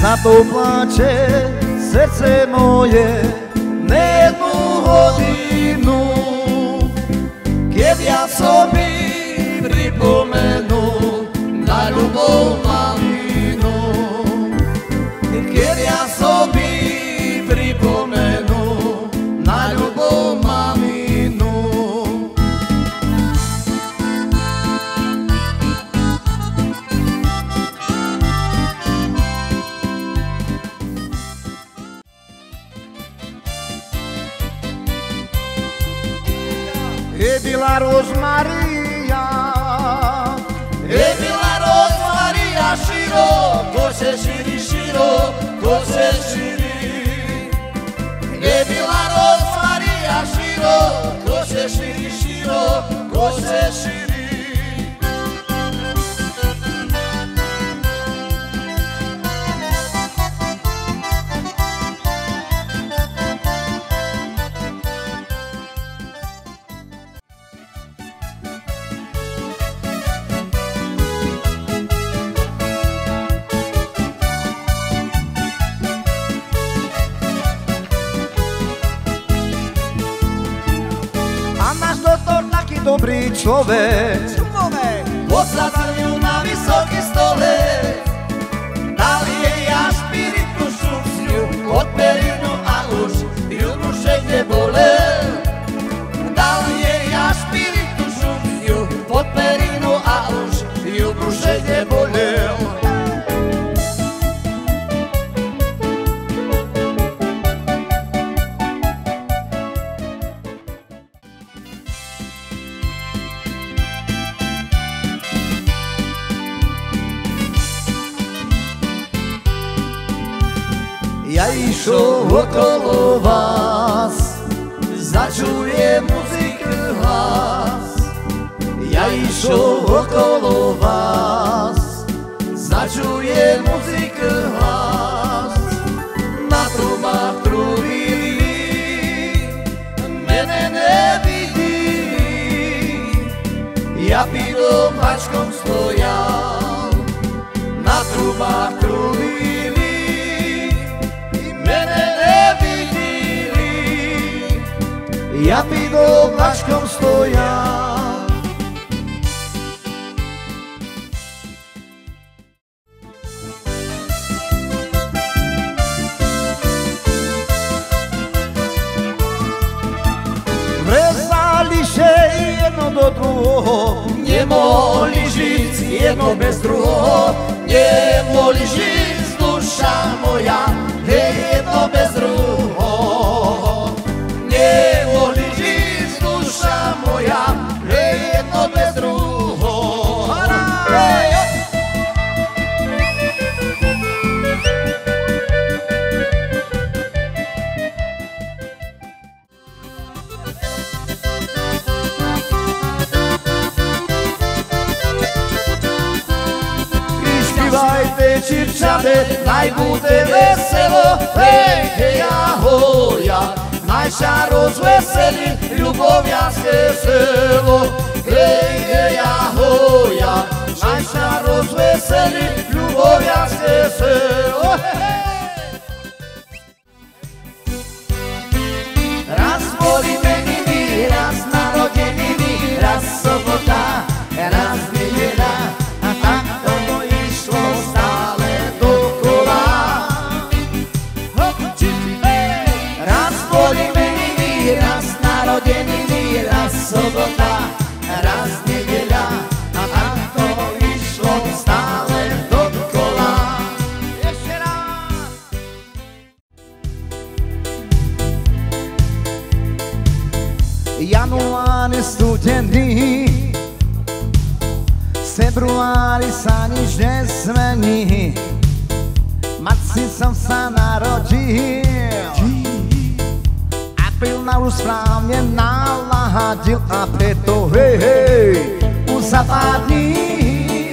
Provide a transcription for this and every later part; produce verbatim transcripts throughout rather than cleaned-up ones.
Za to plače srdce moje nejednu hodinu, keď ja sobi pripomenu na ľubov maminu, keď ja sobi pripomenu na ľubov maminu. E bila Rosmaria, e bila Rosmaria, široko se širi, široko se širi. E bila Rosmaria, široko se širi, široko se širi. Dobrý človek, posadzil ju na vysoký stolec, dal jej až spiritnú šupciu od perinu a už ju dušek nebolel. Dal jej až spiritnú šupciu od perinu a už ju dušek nebolel. Ja išol okolo vás, začujem muziky hlas. Ja išol okolo vás, začujem muziky hlas. Na trubách trubili, mene nevidí. Ja pidom hačkom stojal, na trubách trubili. Ja pidom hačkom stojal. Vrezali się jedno do drugoho, nie mogli żyć jedno bez drugoho, nie mogli żyć dusza moja, jedno bez drugoho. Nie mogli żyć dusza moja, jedno bez drugo. I śpiewajcie dziewczady, naj bude weselo, hej, hej, ahoja. Naj sa rozveselí ľubovianske selo, hej, hej, ahoja. Naj sa rozveselí ľubovianske selo, hej. Raz boli meniny, raz narodeniny, raz sobota, raz nedeľa, a tak to išlo stále dokola. Raz narodeniny, raz sobota, raz nedeľa, a tak to išlo stále dokola. Ešte raz! Január je studený, v februári sa nič nezmení, Marcincom sa narodil. Na už správne naladil a preto hej, hej, už za pár dní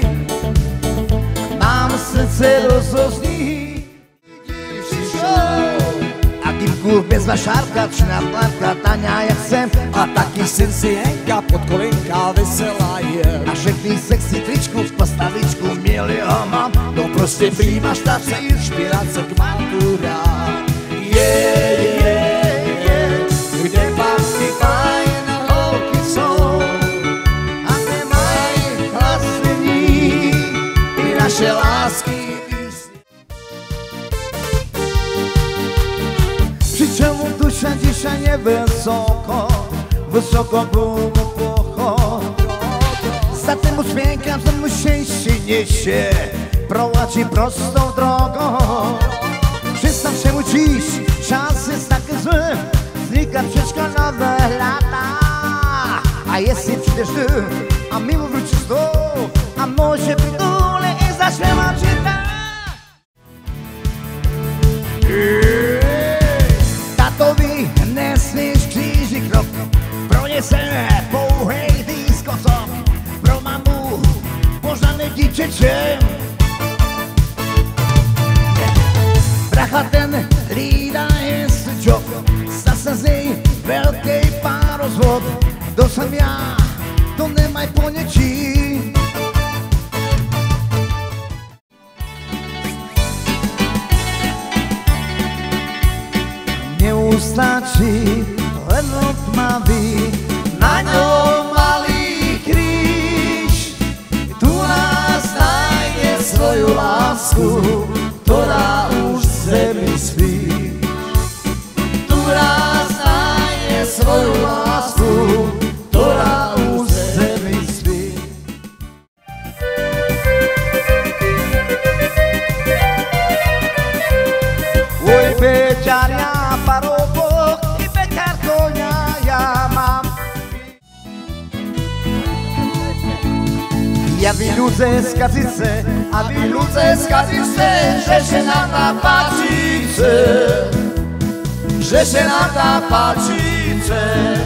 nám srdce rozozní. Akým Kusku bez vašárka, čnaplátka, Taňa jak sem. A taky syn si Henka pod kolinka veselá je. A všechny sexy tričku v postavičku měli ho mám. No prostě príjmaš tace, Špiracek matura. Je, je, je, kde pak ty fajn holky jsou. a nemají hlasení i naše lásky. Přičemu duša tiša nevysoko, vysoko gluboko. Za tým uśmiechem som szczęśliwszy, prowadzi prostą drogą. Wszystko się uczysz, czas jest taki zły, znika wszystko nowe lata. A jeśli przyjdziesz ty, a mimo wrócisz tu, a może przytulę i zaśpiewam ci tak. Tatowi nesmiesz krzyży krok, proniesie pouhej diskosok. Pro mamu požádnej díčeče. Bracha ten lída je sčok, zase z nej veľkej pározvod. To som ja, to nemaj ponečí. Neustačí len tmavý, na ňom malý kríž. Tu nás nájde svoju lásku, ktorá už v zemi spí. Tu nás nájde svoju lásku, ktorá už v zemi spí. Oj, Peťaria, parobok i pekár koňa ja mám. Ja vyľudze z kazice, a vyľudze z kazice, že se nám tá páčice, že se nám tá páčice.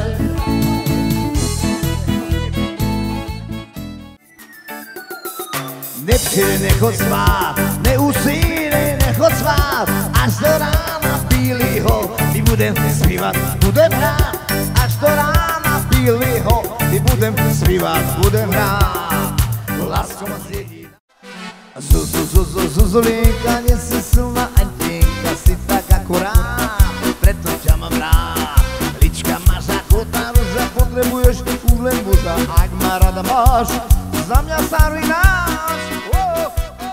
Nepče, nechod spát, neusínej, nechod spát, až do rána bílýho, my budem zpívat, budem hrát, až do rána bílýho, my budem zpívat, budem hrát. Lásko ma zjedí. Zuzu, zuzu, zuzulinka, nie si silná Antinka, si tak akurát, preto ťa mám rád. Lička máš ako tá ruža, potrebuješ už len muža, ak ma rada máš, za mňa sa ruináš. Oh, oh.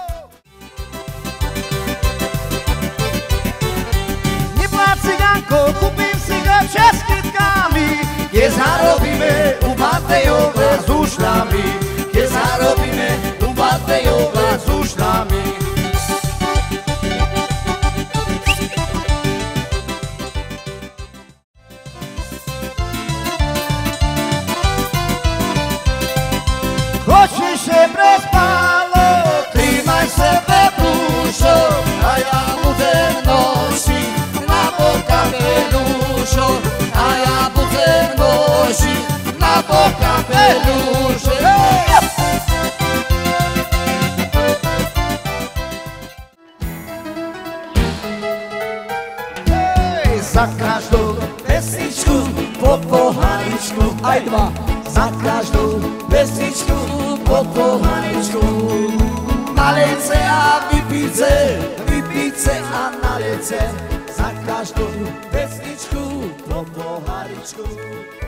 Neplác cigánko, kúpim si ga českytkami, kde zarobíme u Matejove s ušnami. Kde zarobíme u Matejova s ušnami. Хочeš se prespalo, trímaj sebe dušo, a ja budem nosiť na boka pelušo, a ja budem nosiť na boka pelušo. Za každou pesničku po poháričku, aj dva. Za každou pesničku po poháričku. Nalejce a vypíce, vypíce a nalejce. Za každou pesničku po poháričku.